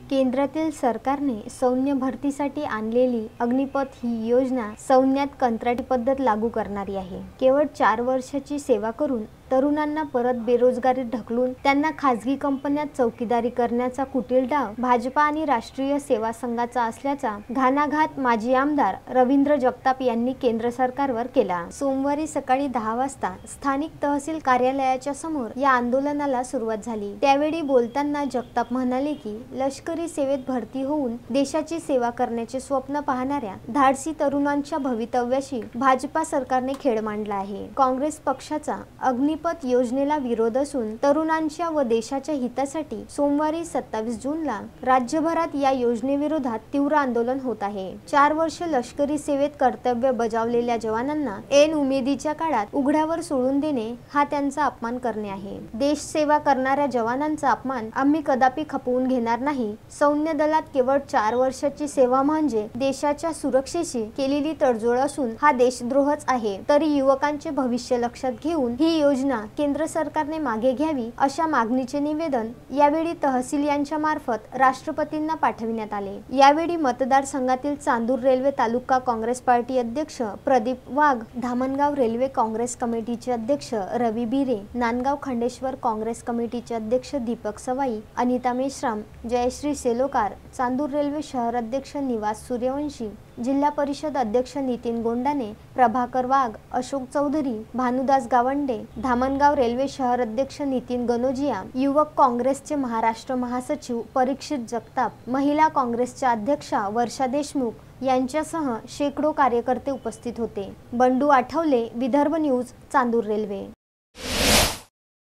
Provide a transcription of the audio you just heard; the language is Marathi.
केंद्रातील सरकारने सैन्य भरतीसाठी आणलेली अग्निपथ ही योजना सैन्यात कंत्राटी पद्धत लागू करणारी आहे। केवळ 4 वर्षाची सेवा करून तरुणांना परत बेरोजगारीत ढकलून त्यांना खासगी कंपन्यात चौकीदारी करण्याचा कुटील डाव भाजपा आणि राष्ट्रीय सेवा संघाचा असल्याचा घाणाघात माजी आमदार रवींद्र जगताप यांनी केंद्र सरकारवर केला। सोमवारी सकाळी 10 वाजता स्थानिक तहसील कार्यालयाच्या समोर या आंदोलनाला सुरुवात झाली। त्यावेळी बोलताना जगताप म्हणाले की लष्करी सेवेत भरती होऊन देशाची सेवा करण्याचे स्वप्न पाहणाऱ्या धाडसी तरुणांच्या भवितव्याशी भाजपा सरकारने खेळ मांडला आहे। काँग्रेस पक्षाचा अग्निपथ योजनेला विरोध असून तरुणांच्या व देशाच्या हितासाठी सोमवारी 27 जूनला राज्यभरात या योजनेविरोधात तीव्र आंदोलन होत आहे। 4 वर्ष लष्करी सेवेत कर्तव्य बजावलेल्या जवानांना ऐन उमेदीच्या काळात उघड्यावर सोडून देणे हा त्यांचा अपमान करणे आहे। देश सेवा करणाऱ्या जवानांचा अपमान आम्ही कदापि खपवून घेणार नाही। सैन्य दलात केवळ 4 वर्षाची सेवा म्हणजे देशाच्या सुरक्षेशी केलेली तडजोड असून हा देशद्रोहच आहे। तरी युवकांचे भविष्य लक्षात घेऊन ही योजना केंद्र सरकारने मागे घ्यावी अशा मागणीचे निवेदन यावेळी तहसील यांच्या मार्फत राष्ट्रपतींना पाठविण्यात आले। यावेळी मतदारसंघातील चांदूर रेल्वे तालुका काँग्रेस पार्टी अध्यक्ष प्रदीप वाघ, धामणगाव रेल्वे काँग्रेस कमिटीचे अध्यक्ष रवी बिरे, नांदगाव खंडेश्वर काँग्रेस कमिटीचे अध्यक्ष दीपक सवाई, अनिता मेश्राम, जयश्री सेलोकार, चांदूर रेल्वे शहर अध्यक्ष निवास सूर्यवंशी, जिल्हा परिषद अध्यक्ष नितीन गोंडाने, प्रभाकर वाघ, अशोक चौधरी, भानुदास गावंडे, धामणगाव रेल्वे शहर अध्यक्ष नितीन गनोजिया, युवक काँग्रेसचे महाराष्ट्र महासचिव परीक्षित जगताप, महिला काँग्रेसच्या अध्यक्षा वर्षा देशमुख यांच्यासह शेकडो कार्यकर्ते उपस्थित होते। Bandu Athawale, Vidarbha news, Chandur railway.